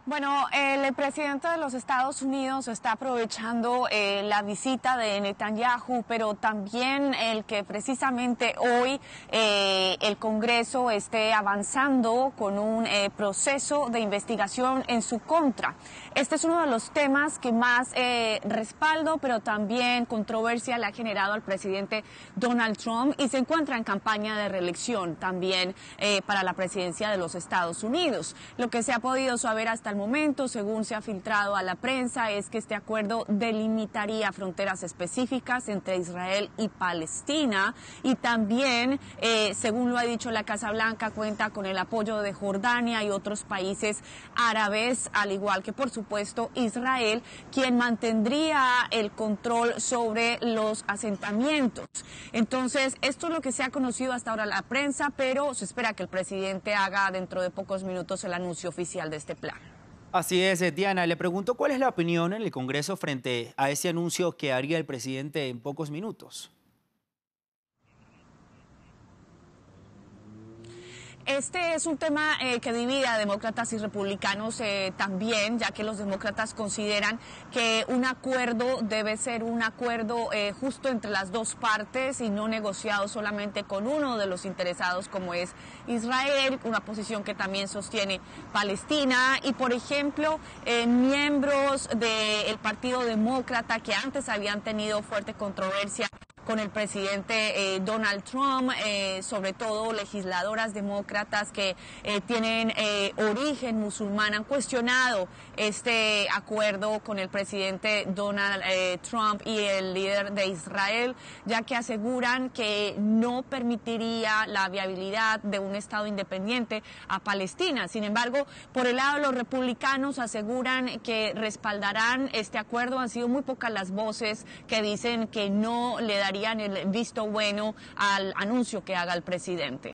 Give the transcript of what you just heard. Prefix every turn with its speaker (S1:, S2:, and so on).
S1: Bueno, el presidente de los Estados Unidos está aprovechando la visita de Netanyahu, pero también el que precisamente hoy el Congreso esté avanzando con un proceso de investigación en su contra. Este es uno de los temas que más respaldo, pero también controversia le ha generado al presidente Donald Trump y se encuentra en campaña de reelección también para la presidencia de los Estados Unidos. Lo que se ha podido saber hasta el momento, según se ha filtrado a la prensa, es que este acuerdo delimitaría fronteras específicas entre Israel y Palestina y también, según lo ha dicho la Casa Blanca, cuenta con el apoyo de Jordania y otros países árabes, al igual que, por supuesto, Israel, quien mantendría el control sobre los asentamientos. Entonces, esto es lo que se ha conocido hasta ahora la prensa, pero se espera que el presidente haga dentro de pocos minutos el anuncio oficial de este plan.
S2: Así es, Diana. Le pregunto cuál es la opinión en el Congreso frente a ese anuncio que haría el presidente en pocos minutos.
S1: Este es un tema que divide a demócratas y republicanos también, ya que los demócratas consideran que un acuerdo debe ser un acuerdo justo entre las dos partes y no negociado solamente con uno de los interesados, como es Israel, una posición que también sostiene Palestina. Y, por ejemplo, miembros del Partido Demócrata que antes habían tenido fuerte controversia con el presidente Donald Trump, sobre todo legisladoras demócratas que tienen origen musulmán, han cuestionado este acuerdo con el presidente Donald Trump y el líder de Israel, ya que aseguran que no permitiría la viabilidad de un Estado independiente a Palestina. Sin embargo, por el lado de los republicanos aseguran que respaldarán este acuerdo. Han sido muy pocas las voces que dicen que no le darían el visto bueno al anuncio que haga el presidente.